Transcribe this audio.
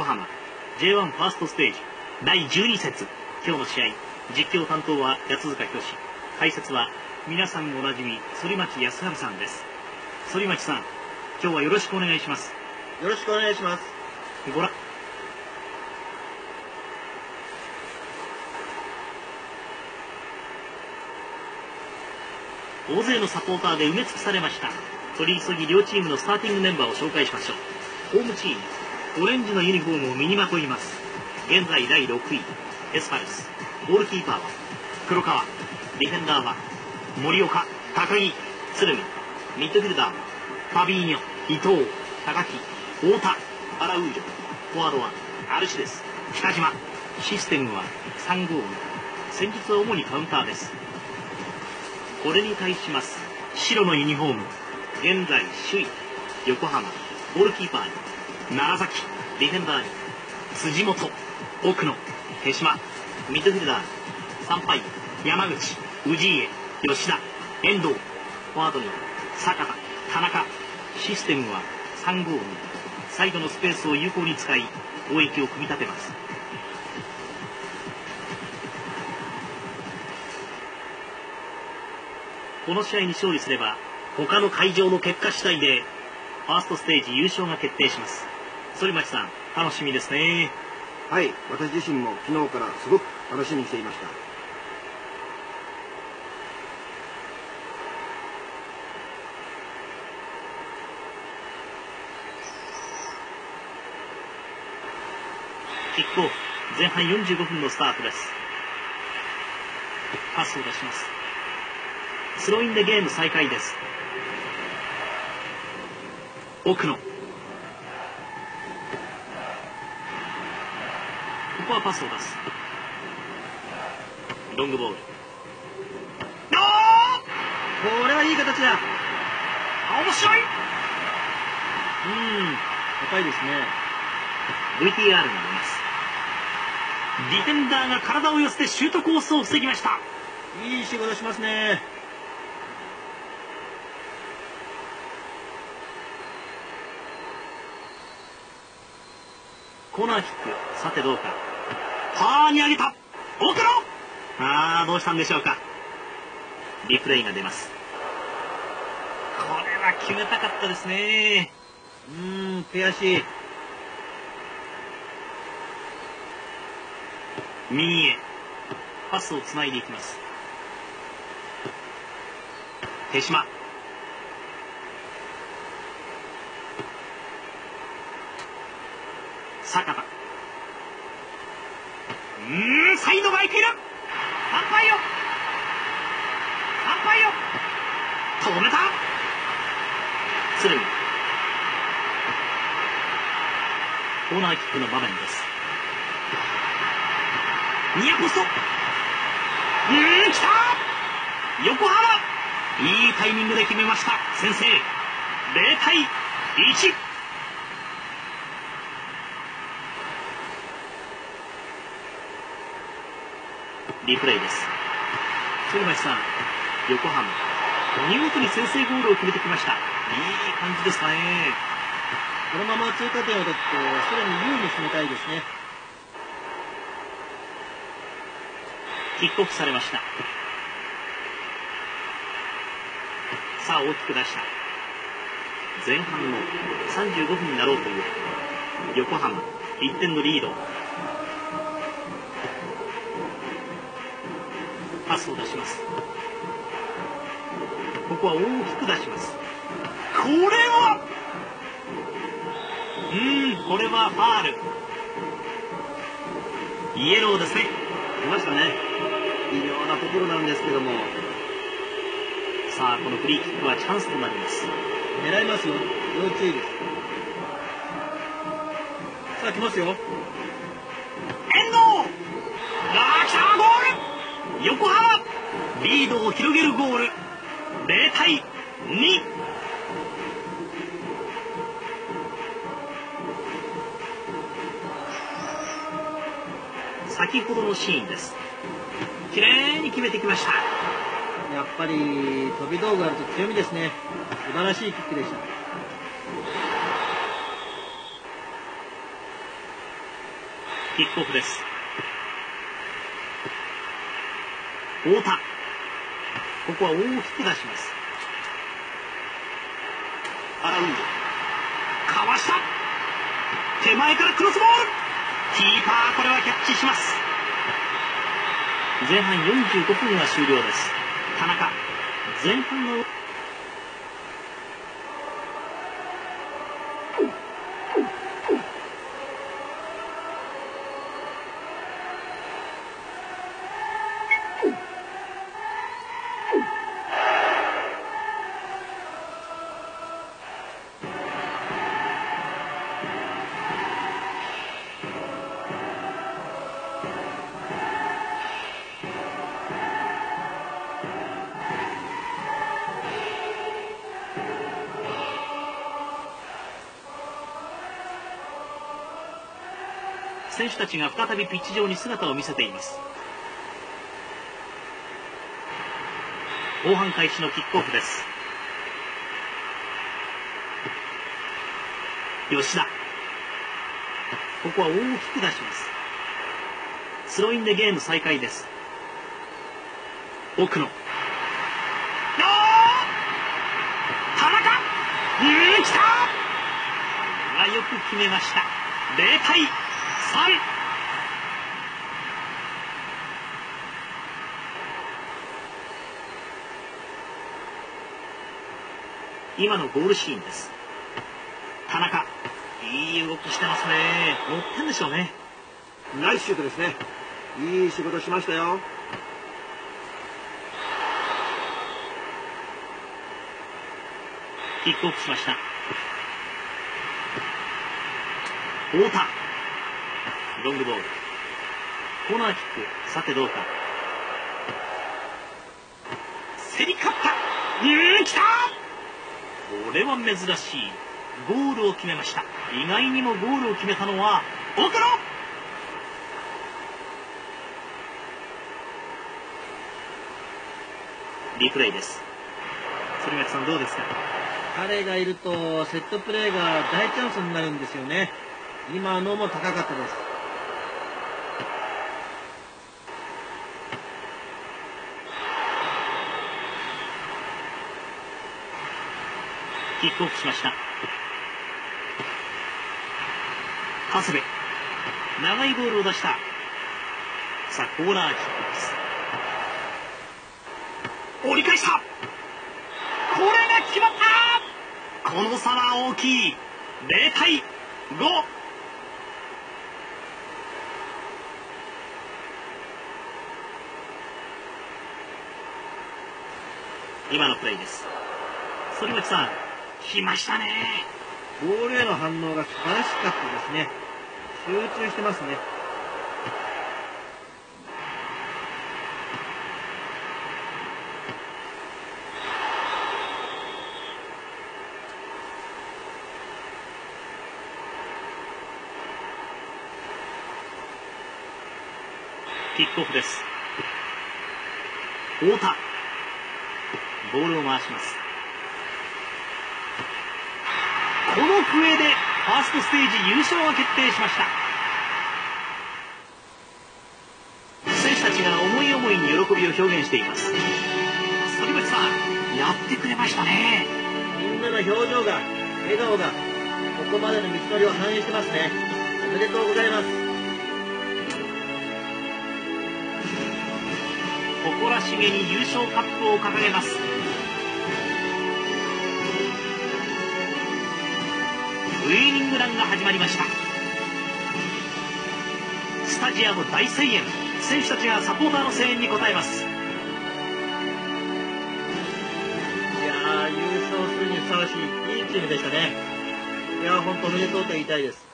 浜 J1 ファーストステージ第12節、今日の試合、実況担当は八塚博、解説は皆さんおなじみ反町康晴さんです。反町さん、今日はよろしくお願いします。 よろしくお願いします。 ご覧大勢のサポーターで埋め尽くされました。取り急ぎ両チームのスターティングメンバーを紹介しましょう。ホームチーム、オレンジのユニフォームを身にまといます。現在第6位、エスパルス。ゴールキーパーは黒川。ディフェンダーは森岡、高木、鶴見。ミッドフィルダーはファビーニョ、伊藤、高木、太田、アラウージョ。フォワードはアルシデス、北島。システムは3ゴール。戦術は主にカウンターです。これに対します白のユニフォーム、現在首位横浜。ゴールキーパーに楢崎。ディフェンダーに辻本、奥野、手島。ミッドフィルダー参拝、山口、氏家、吉田、遠藤。フォワードに坂田、田中。システムは3ゴール。サイドのスペースを有効に使い攻撃を組み立てます。この試合に勝利すれば他の会場の結果次第でファーストステージ優勝が決定します。反町さん、楽しみですね。 はい、私自身も昨日からすごく楽しみにしていました。 キックオフ、前半45分のスタートです。パスを出します。スローインでゲーム再開です。奥野、ここはパスを出す。ロングボール。 これはいい形だ。 面白い。 高いですね。 VTR が出ます。ディフェンダーが体を寄せてシュートコースを防ぎました。 いい仕事しますね。 コーナーキック、さてどうか。パーに上げた奥野。どうしたんでしょうか。リプレイが出ます。これは決めたかったですね。 悔しい。 右へパスをつないでいきます。手島、坂田。サイドが空いている。反対よ、止めた。鶴見。コーナーキックの場面です。ニアポスト。来た。横浜、いいタイミングで決めました。先制。0対1。リプレイです。反町さん、横浜見事に先制ゴールを決めてきました。いい感じですかね。 このまま追加点を取ってさらに優位に進めたいですね。 キックオフされました。さあ大きく出した。前半の35分になろうという横浜1点のリード。パスを出します。ここは大きく出します。これはファール。イエローですね。 出ましたね。微妙なところなんですけども。 さあこのフリーキックはチャンスとなります。 狙いますよ。要注意です。さあ来ますよ。 遠藤。来たゴール。横浜リードを広げるゴール。0対2。先ほどのシーンです。きれいに決めてきました。 やっぱり飛び道具あると強みですね。素晴らしいキックでした。 キックオフです。太田、ここは大きく出します。アラウンド、かわした。手前からクロスボール、キーパーこれはキャッチします。前半45分が終了です。田中、前半の選手たちが再びピッチ上に姿を見せています。後半開始のキックオフです。吉田、ここは大きく出します。スローインでゲーム再開です。奥野、田中、来た。よく決めました。0対3。今のゴールシーンです。田中、いい動きしてますね。乗ってんでしょうね。 ナイスシュートですね。いい仕事しましたよ。 キックオフしました。太田、ロングボール、コーナーキック、さてどうか。競り勝った。来た。これは珍しい。ゴールを決めました。意外にもゴールを決めたのは奥野。リプレイです。反町さん、どうですか？ 彼がいるとセットプレーが大チャンスになるんですよね。今のも高かったです。 キックオフしました。長谷部、長いボールを出した。さあコーナーキックです。折り返した。これが決まった。この差は大きい。0対5。今のプレーです。反町さん、来ましたね。 ボールへの反応が素晴らしかったですね。集中してますね。 キックオフです。太田、ボールを回します。この笛でファーストステージ優勝が決定しました。選手たちが思い思いに喜びを表現しています。反町さん、やってくれましたね。 みんなの表情が、笑顔がここまでの道のりを反映してますね。おめでとうございます。 誇らしげに優勝カップを掲げます。ウイニングランが始まりました。スタジアム大声援、選手たちがサポーターの声援に応えます。 いやー、優勝するにふさわしいいいチームでしたね。いやー、本当おめでとうと言いたいです。